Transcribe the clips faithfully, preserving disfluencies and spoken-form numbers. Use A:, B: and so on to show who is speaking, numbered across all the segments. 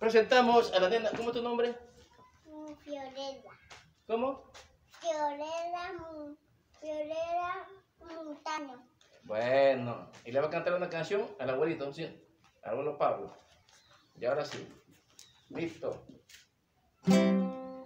A: presentamos a la nena. ¿Cómo es tu nombre?
B: Fiorella.
A: ¿Cómo?
B: Fiorella, Fiorella Montaño.
A: Bueno, y le va a cantar una canción al abuelito, ¿sí? Al abuelo Pablo. Y ahora sí. Listo. Tengo.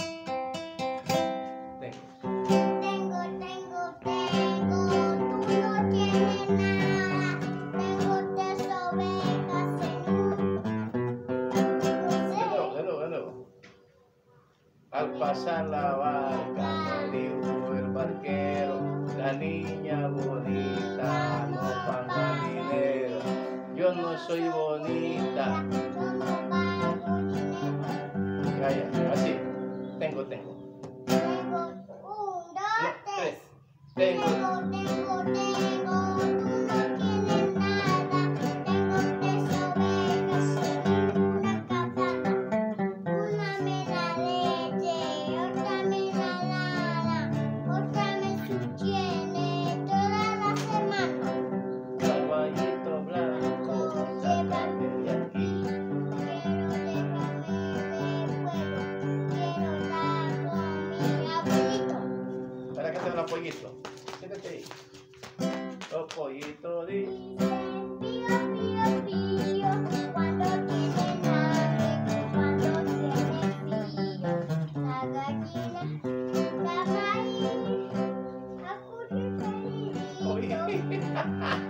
B: Tengo, tengo, tengo, tú no tienes nada. Tengo tres ovejas en un... No
A: De nuevo,
B: sé.
A: de nuevo, de nuevo. Al pasar la barca, me dijo el barquero, la niña bonita no paga dinero. Yo no soy bonita.
B: Yo no pago dinero.
A: Calla, así. Tengo, tengo.
B: Tengo un, dos,
A: No,
B: tres.
A: tres. Tengo.
B: Tengo, tengo, tengo, tú no tienes nada. Tengo tres ovejas en una casada. Una me da leche, otra me da lana, otra me sostiene toda la semana.
A: Caballito blanco, sácame de aquí.
B: Quiero déjame de pueblo, quiero dar con mi abuelito.
A: Para que te los pollitos. Siéntate ahí. Los pollitos di.
B: Dicen pío, pío, pío, cuando tienen hambre, cuando tienen frío. La gallina estaba ahí, a
A: Uy.
B: felizito.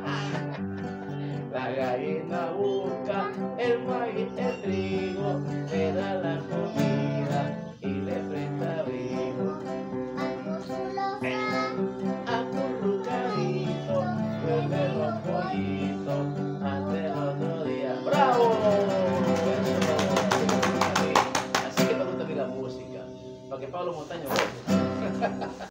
A: La gallina busca el maíz, el trigo, le da la comida y le presta abrigo. Acurrucadito, duerme los pollitos hasta el otro día. ¡Bravo! Así que me gusta a mí la música, para que Pablo Montaño goce.